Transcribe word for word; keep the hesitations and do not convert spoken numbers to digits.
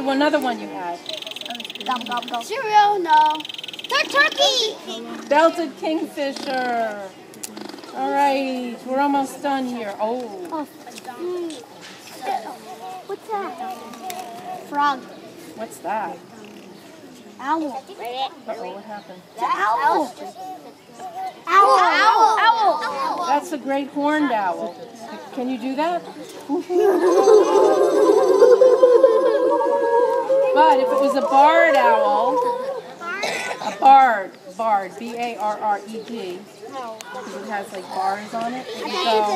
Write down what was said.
one, another one you had? Gum, gum, gum. Cereal, no. Tur turkey. Belted kingfisher. All right, we're almost done here. Oh. Oh. What's that? Frog. What's that? Owl. Uh-oh, what happened? It's an owl. Owl. Owl. Owl. Owl. That's a great horned owl. Can you do that? But if it was a barred owl, a barred, barred, B A R R E D, because it has like bars on it, it would go.